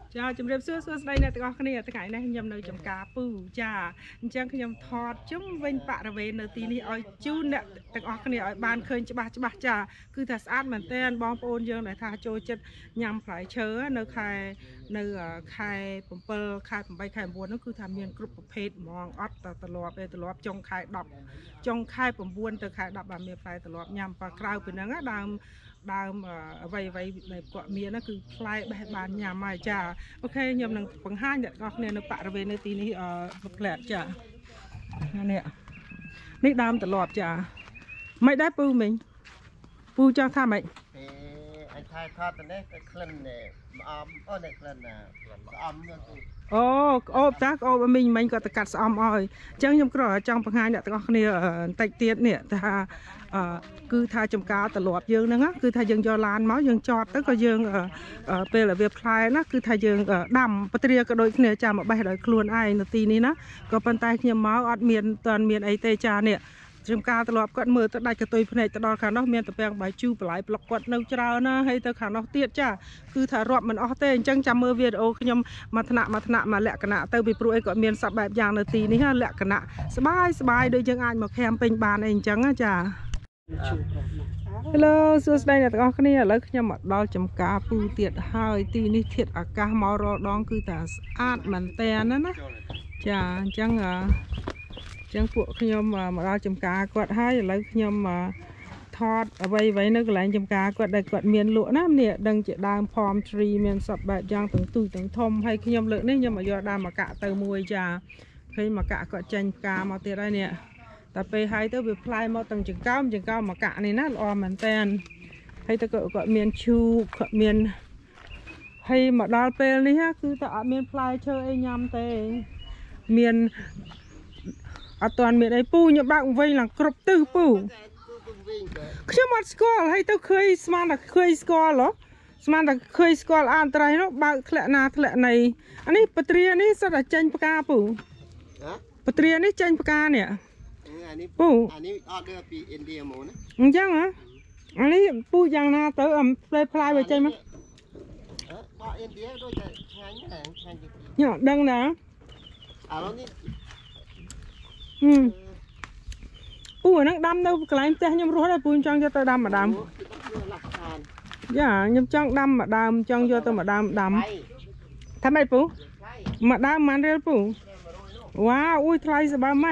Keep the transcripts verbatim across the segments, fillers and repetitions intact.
จ้าจำเรียบซื้อซื้อได้เนี่ยแต่ก็เนี่ยแต่ไงเนี่ยยำในจำกาปูจ้าจังขยำทอดจุ่มเว้นปะระเวนในตีนี้อ้อยจูนเนี่ยแต่ก็เนี่ยอ้อยบานเคยจะบ้าจะบ้าจ้าคือถ้าสะอาดเหมือนเต้นบองโปนเยอะหน่อยถ้าโจจะยำผายเชื้อในไข่ในไข่ผมเปิลไข่ผมใบไข่บัวนั่นคือทำเมียนกรุบประเภทมองออดตลอดไปตลอดจงไข่ดอกจงไข่ผมบัวแต่ไข่ดอกแบบเมียไปตลอดยำปลากราวเป็นนั่งดามดามไว้ไว้ในเกาะเมียนั่นคือคลายแบบบานยำมาจ้าโอเคยำหนังปังห้าเนี่ยก็เนี่ยในปะระเวนในตีนี้เอ่อแผลจ้าเนี่ยนี่ดามตลอดจ้าไม่ได้ปูมิงปูจ้าท่าไหมไอ้ชายทอดตัวนี้ก็คลื่นเนี่ยอมโอ้เนี่ยคลื่นน่ะอมเนี่ยกูโอ้โอ้จ้าโอ้มิงมิงก็ตะกัดซ้อมอ้อยจังยำกระจังปังห้าเนี่ยก็เนี่ยไตเตี้ยเนี่ยแต่คือทาจำกาตลอดยังนะคือทายังยอลานเมาส์ยังจอดแล้วก็ยังเป็นแบบเวียบคลายนะคือทายังดำปฏิเรียก็โดยเนี่ยจำมาใบโดยคลวนไอ้นาทีนี้นะก็ปันไตเขียมเมาส์อัดเมียนตอนเมียนไอเตจาเนี่ยจำกาตลอดก็มือตัดได้กระตุยพเนตลอดค่ะน้องเมียนตะแปงใบจูปลายปลอกกดนึกเจ้านะให้ตะขาน้องเตี้ยจ้าคือถ้ารอบมันออกเต้จังจำมือเวียดโอขยมมาถนัดมาถนัดมาแหลกขณะเต้ไปปลุกไอ้ก็เมียนสับแบบอย่างนาทีนี้ฮะแหลกขณะสบายสบายโดยยังอ่านมาแคมเป็นบานเองจังนะจ้าฮัลโหลสวัสดีนะทุกคนนี่แล้วขยมดอลจำกาปูเตียดหายตีนี่เทียดอากาศมารอดองคือแต่อาดมันแต่นั่นนะจ้าจังอ่ะจังพวกขยมมาดอลจำกากดให้แล้วขยมมาทอดเอาไว้ไว้นึกหลังจำกากดได้กดเมียนลวน้ำเนี่ยดังจะดามพร้อมทรีเมียนสับแบบยางตึงตุยตึงทมให้ขยมเลือกนี่ยมมายอดามากะเตอมวยจ้าเคยมากะกดจังกามาเตียได้เนี่ยแต่ไปให้เต้าไปพลายมาตั้งจังก้าวจังก้าวมากะนี่นะออมมันแตนให้ตะเกิดก็เมียนชูก็เมียนให้มาดอลเปลนี่ฮะคือแต่เมียนพลายเชยยำเตเมียนอัตอนเมียนไอ้ปูเนี่ยบ้างไว้หลังกรบตื้อปูขึ้นมาสกอลให้เต้าเคยสมานแต่เคยสกอลเหรอสมานแต่เคยสกอลอ่านไตรเนาะบ้างแถลนาแถลในอันนี้ปตรีนี่สัตว์จันปากาปูปตรีนี่จันปากาเนี่ยปูอันนี้ออเดอร์ปีอินเดียหมูนะจังเหรออันนี้ปูยังนาเตอร์อ่ะพลายพลายไปใจไหมเออปออินเดียด้วยจะแข็งแข็งแข็งจริงเนี่ยดังนะอ่าแล้วนี่อืมปูนักดำเด้อกลายเป็นยำรู้ได้ปูจังจะตัวดำมาดำย่ายำจังดำมาดำจังจะตัวมาดำดำทำไมปูมาดำมันเรียปูว้าวอุ้ยทลายสบายไหม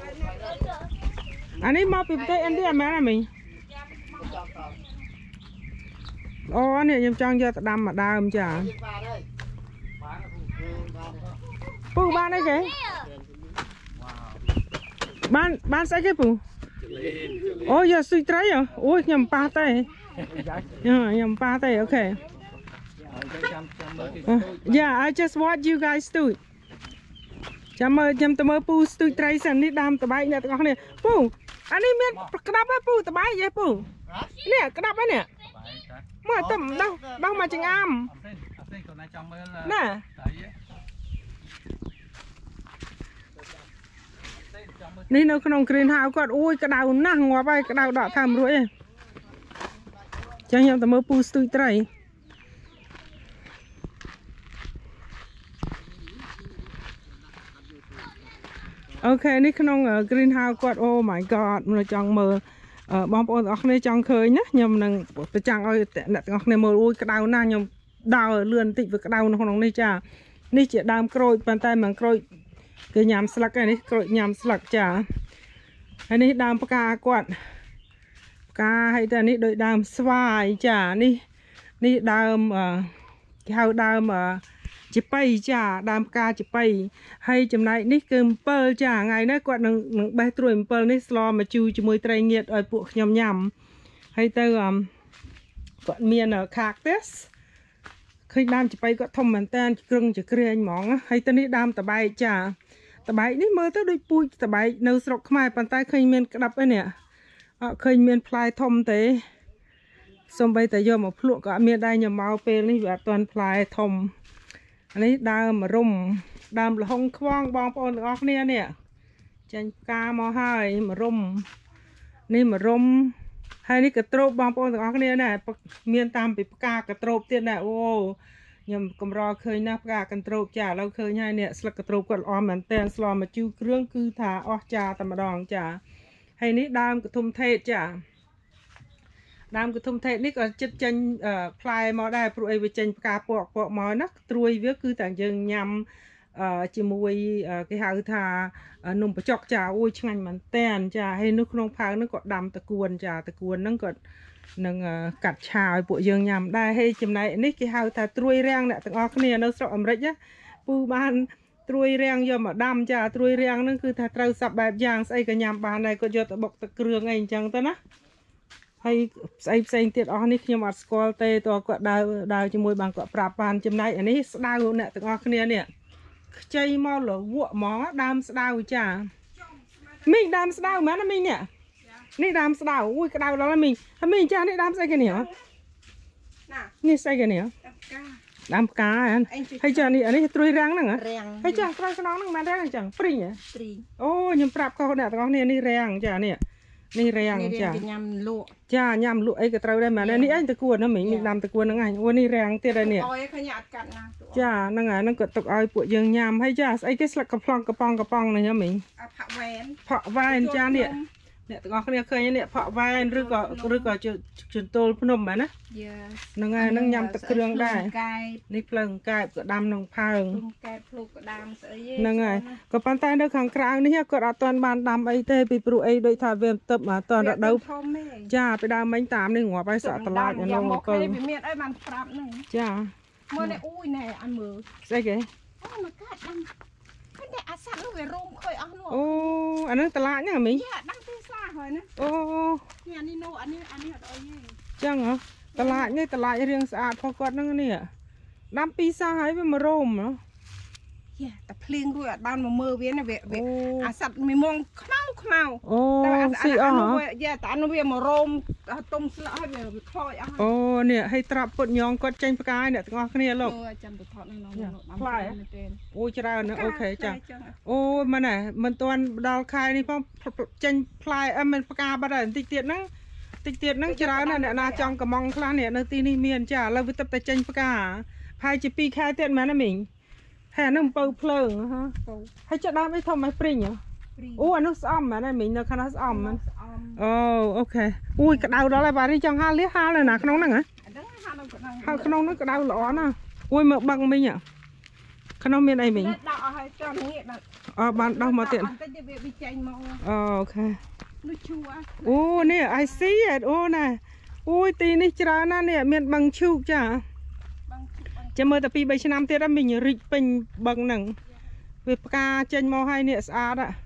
อันนี้มาปิดเตยอันเดียแม่นะมิอ๋อเนี่ยยำจังจะดำมาดำจ้ะปูบ้านได้ไงบ้านบ้านใส่กี่ปูโอ้ยสุดใจเหรอโอ้ยยำปลาเต้ยำปลาเต้โอเค yeah I just watch you guys do it จำมือจำตัวมือปูสุดใจสันนิดดำตะไบเนี่ยตัวนี้ปูอันนี้เมียนกระดับไหมปูตะไบยัยปูเนี่ยกระดับไหมเนี่ยเมื่อตั้มดังดังมาจังอ้ำน่ะนี่เราขนมกรีนฮาวก็อุ้ยกระดาวนั่งหัวไปกระดาวดอกทำรวยจังยังแต่เมื่อปูสตุยไตรโอเคนี่ขนมกรีนฮาวก็โอ้ my god มันจังเมื่อบางคนออกในจังเคยนะยำนังไปจังเอาแต่หนักออกในมืออุ้ยกระดาวนั่งยำดาวเลื่อนติดไปกระดาวขนมนี่จ้านี่จะดามโกรยปันไตเหมือนโกรยคือยำสลักอันนี้โกรยยำสลักจ้าอันนี้ดามปากกากวดปากกาให้แต่นี้โดยดามสวายจ้านี่นี่ดามเอ่อเขาดามเอ่อจิไปจ้าดามปากกาจิไปให้จำนายนี่เกิมเปิลจ้าไงนะกวดหนึ่งหนึ่งใบตรวจเปิลนี่สลอมาจูจมวยไตรเงียดเอาปวกยำยำให้เติมกวดเมียนเอ่อคากเตสเคยดามจิไปก็ทำเหมือนแตนกรึงจะเกลียนหมองให้ตอนนี้ดามตะไบจ้าตะไบนี่มือตัวด้วยปุยตะไบเนื้อสลกขมายปันใต้เคยเมียนกระดับไอเนี่ยเคยเมียนพลายทอมเตะสมใบแต่ยอมมาพลุก็เมียได้ยาเมาเปรนี่แบบตอนพลายทอมอันนี้ดามมารุมดามละห้องคว้างบองปอนออกเนี่ยเนี่ยจันกามาให้มารุมนี่มารุมให้นี่กระโตบบองปอนออกเนี่ยเนี่ยเมียนตามไปปากากระโตบเตี้ยเนี่ยโอ้ញ៉ាំកំរឃើញណាស់ផ្កាកន្ទ្រោបចាឥឡូវឃើញហើយនេះស្លឹកកន្ទ្រោបគាត់ល្អមែនតែនស្លមកជូរគ្រឿងគឺថាអស់ចាតែម្ដងចាហើយនេះដើមកធុំថេតចាដើមកធុំថេតនេះក៏ចិត្តចេញផ្លែមកដែរព្រោះអីវាចេញផ្កាពកពកមកណាត្រួយវាគឺតែយើងញ៉ាំជាមួយគេហៅថានំបញ្ចុកចាអូយឆ្ងាញ់មែនតែនចាហើយនៅក្នុងផើងហ្នឹងក៏ដាំតកួនចាតកួនហ្នឹងក៏នឹងកាត់ឆាឲ្យពួកយើងញ៉ាំដែរហើយចំណែកនេះគេហៅថាត្រួយរាំងអ្នកទាំងអស់គ្នានៅស្រុកអាមេរិកណាពូបានត្រួយរាំងយកមកដាំចាត្រួយរាំងហ្នឹងគឺថាត្រូវសັບបែបយ៉ាងស្អីក៏ញ៉ាំបានដែរគាត់យកទៅបុកទឹកគ្រឿងអីអញ្ចឹងទៅណាហើយស្អីផ្សេងទៀតអស់នេះខ្ញុំអត់ស្គាល់ទេតើគាត់ដើរដើរជាមួយបានគាត់ប្រាប់បានចំណែកអានេះស្ដៅអ្នកទាំងអស់គ្នានេះខ្ចីមកលវក់ហ្មងដើមស្ដៅចាមីងដើមស្ដៅមែនណាមីងនេះនេះដើមស្ដៅអូយក្តៅដល់ហើយមីងហើយមីងចានេះដើមស្អីគេនេះណានេះស្អីគេនេះដើមផ្កាហើយចានេះអានេះត្រួយរាំងហ្នឹងហ៎ហើយចាក្រោយខ្នងហ្នឹងមិនរាំងអញ្ចឹងព្រីងហ៎ព្រីងអូខ្ញុំប្រាប់ខុសអ្នកទាំងអស់គ្នានេះរាំងចានេះនេះរាំងចាញ៉ាំលក់ចាញ៉ាំលក់អីក៏ត្រូវដែរមែននេះអញតកួនណាមីងនេះដាំតកួនហ្នឹងអញអូនេះរាំងទៀតហើយនេះអូយឃើញអត់កាត់ណាចាហ្នឹងហើយហ្នឹងក៏ទុកឲ្យពួកយើងញ៉ាំហើយចាស្អីគេស្លឹកកំ plong កំប៉ុងកំប៉ុងនេះហ៎មីងផាក់វ៉ែនផាក់វ៉ែនចានេះអ្នកទាំងអស់គ្នាឃើញនេះផាក់វ៉ែនឬក៏ឬក៏ជន្ទល់ភ្នំមែនណាហ្នឹងហើយហ្នឹងញ៉ាំទឹកគ្រឿងដែរនេះភ្លើងកែបក៏ដាំក្នុងផើងកែបភ្លុកក៏ដាំស្អីហ្នឹងហើយក៏ប៉ុន្តែនៅខាងក្រៅនេះគាត់អត់ទាន់បានដាំអីទេពីព្រោះអីដូចថាវាទឹកអត់ទាន់រដូវចាពីដើមមិញតាមនេះងាប់ហើយសក់តឡាចនៅមកទៅវាមានអីបានប្រាប់ហ្នឹងចាមើលនេះអូយណែអញមើលស្អីគេអូមកកាត់ដាំតែអាសាត់នោះវារោមខុយអស់នោះអូអាហ្នឹងតឡាចហ្នឹងមីងចាដាំទីស្លាហើយណាអូនេះអានេះនោះអានេះអានេះអត់អីទេចឹងហ៎តឡាចនេះតឡាចរៀងស្អាតផងគាត់ហ្នឹងនេះដាំពីសាហើយវាមករោមហ៎យ៉ាតែភ្លៀងរួចអត់បានមកមើលវាណាវាអាសាត់មីមងខ្មៅខ្មៅអូស៊ីអស់ហ៎យ៉ាតែអានោះវាមករោមទុំស្លឹកហើយវាខូចអស់អូនេះឲ្យត្រាប់ពុតញងគាត់ចេញផ្កាយអ្នកទាំងអស់គ្នាលោកអូចាំទៅថតនៅក្នុងដាំផ្លែអូច្រើនណាអូខេចាអូមិនហ៎មិនទាន់ដល់ខែនេះផងចេញផ្លែអឺមិនផ្កាបាត់ហើយបន្តិចទៀតហ្នឹងតិចទៀតហ្នឹងច្រើនណាអ្នកណាចង់កំងខ្លះនេះនៅទីនេះមានចាឥឡូវវាទឹកតែចេញផ្កាផែជាពីរខែទៀតមែនណាមីងហែហ្នឹងអំពៅភ្លើងហ៎ហើយចាក់ដើមអីធំឲ្យព្រីងអូអានោះស្អំមែនណាមីងនៅខាងនោះស្អំមែនអូអូខេអូយក្តៅដល់ហើយបាទនេះចង់ហាលលះហាលនៅណាក្នុងហ្នឹងហ៎ហាលក្នុងហ្នឹងក្តៅល្អណាស់អូយមើលបឹងមីងក្នុងមានអីមីងដាក់អស់ហើយចាំងាកដាក់អឺបានដោះមកទៀតបន្តិចវាវាចេញមកអូខេនោះឈូអូនេះ I see it អូណាអូយទីនេះច្រើនណាស់នេះមានបឹងឈូកចាចាំមើលតែពីរបីឆ្នាំទៀតមីងរីកពេញបឹងហ្នឹងវាផ្កាចេញមកហើយនេះស្អាតហ៎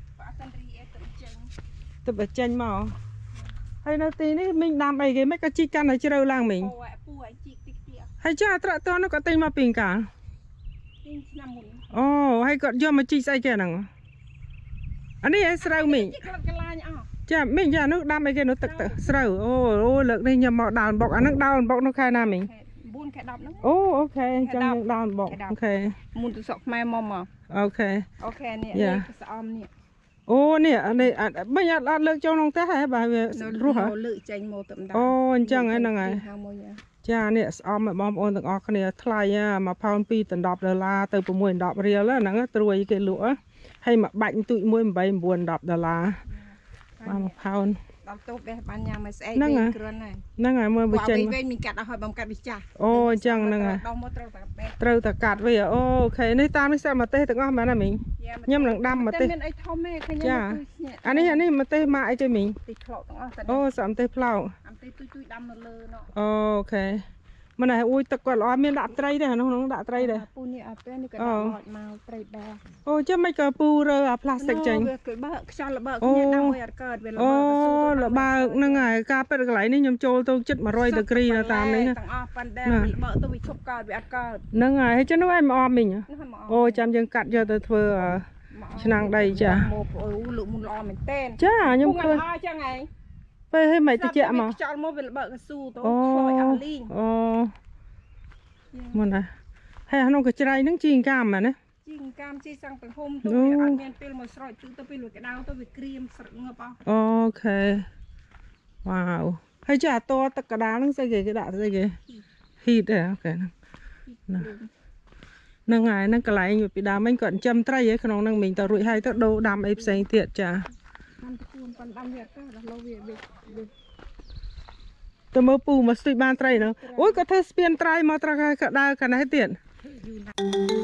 ទៅបើចេញមកហើយនៅទីនេះមីងដាំអីគេមិនក៏ជីកកាន់ឲ្យជ្រៅឡើងមីងពូឲ្យជីកតិចទៀតហើយចាត្រាក់តនោះក៏ទិញមកពីកាលទិញឆ្នាំមុនអូហើយគាត់យកមកជីកស្អីគេហ្នឹងអានេះឲ្យស្រូវមីងជីកក្លឹបកលាញអស់ចាមីងចានោះដាំអីគេនោះទឹកទៅស្រូវអូអូលើកនេះខ្ញុំមកដាល់បុកអាហ្នឹងដាល់បុកនោះខែណាមីងខែដប់ហ្នឹងអូអូខេអញ្ចឹងយើងដាល់បុកអូខេមុនទៅសក់ខ្មែរមកមកអូខេអូខេនេះនេះស្អំនេះអូនេះនេះមិនអត់អត់លើកចូលក្នុងផ្ទះហ៎បាទវារស់ហ៎លើកចេញមកតែម្ដងអូអញ្ចឹងហ្នឹងហើយចានេះស្អំឲ្យបងប្អូនទាំងអស់គ្នាថ្លៃមួយផោនពីរដប់ដុល្លារទៅប្រាំមួយដប់រៀលហ្នឹងត្រួយគេលក់ហើយមួយបាច់ទូចមួយប្រាំបីដប់ដុល្លារបាទមួយផោនដល់ទៅបេះបានញ៉ាំឲ្យស្អែកវិញគ្រាន់ហើយហ្នឹងហើយមើលវាចេញវិញមានកាត់អស់ហើយបំកាត់វាចាស់អូអញ្ចឹងហ្នឹងហើយដល់មកត្រូវតែបេះត្រូវតែកាត់វាអូខេនេះតាមនេះសាក់ម្ទេសទាំងអស់មែនណាមីងខ្ញុំនឹងដាំម្ទេសមានអីធំទេឃើញចាអានេះអានេះម្ទេសម៉ាក់អីទេមីងទីផ្លោកទាំងអស់អូសាក់ម្ទេសផ្លោកអាម្ទេសទួយទួយដាំនៅលើនោះអូខេមិនហើយអួយទឹកគាត់ល្អមានដាក់ត្រីទេក្នុងនោះដាក់ត្រីដែរពូនេះអត់ទេនេះក៏ដាក់មកមកត្រីដែរអូចាំមិនក៏ពូរើអាផ្លាស្ទិកចេញគេបើខ្យល់ល្បើកគ្នាដាក់មួយអត់កើតវាល្បើកអូល្បើកហ្នឹងហើយការប៉ិតកន្លែងនេះខ្ញុំចូលទៅជិតមួយរយដឺក្រីនៅតាមនេះទាំងអស់ប៉ុន្តែល្បើកទៅវាឈប់កើតវាអត់កើតហ្នឹងហើយហើយចឹងនោះឯងមកអមមីងអូចាំយើងកាត់យកទៅធ្វើឆ្នាំងដីចាមកអូលក់មុនល្អមែនតើចាខ្ញុំឃើញចឹងឯងពេលឲ្យមិនតិចមកខ្យល់មកវាល្បើកកស៊ូទៅខូចអស់លីងអូមុនណាហើយក្នុងកញ្ច្រៃហ្នឹងជីងកាមមែនណាជីងកាមជីសាំងទំហំទៅវាអត់មានពេលមកស្រោចទៅទៅពេលវាក្តៅទៅវាក្រៀមស្រឹកងឹបអស់អូខេវ៉ាវហើយចាតទឹកកដាលហ្នឹងស្អីគេគេដាក់ស្អីគេហ៊ីតទេអូខេហ្នឹង năng ngày năng cái lại nhiều bị đám anh còn châm trai ấy không năng mình tao rụi hay tao đồ đám ấy xanh thiệt chả tao mơ pù mà suy ban trai nữa ôi có thể spiên trai mà trai cả đa cả này tiền